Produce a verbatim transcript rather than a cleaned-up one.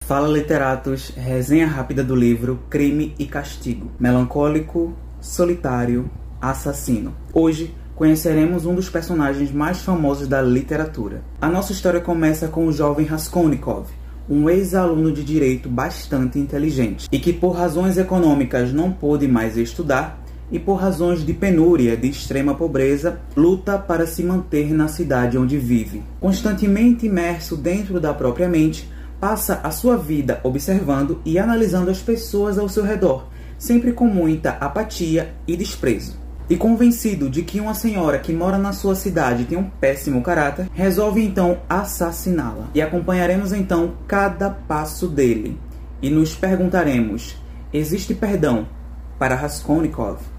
Fala, literatos, resenha rápida do livro Crime e Castigo. Melancólico, solitário, assassino. Hoje conheceremos um dos personagens mais famosos da literatura. A nossa história começa com o jovem Raskolnikov, um ex-aluno de direito bastante inteligente e que por razões econômicas não pôde mais estudar e por razões de penúria, de extrema pobreza, luta para se manter na cidade onde vive. Constantemente imerso dentro da própria mente, passa a sua vida observando e analisando as pessoas ao seu redor, sempre com muita apatia e desprezo. E convencido de que uma senhora que mora na sua cidade tem um péssimo caráter, resolve então assassiná-la. E acompanharemos então cada passo dele. E nos perguntaremos: existe perdão para Raskolnikov?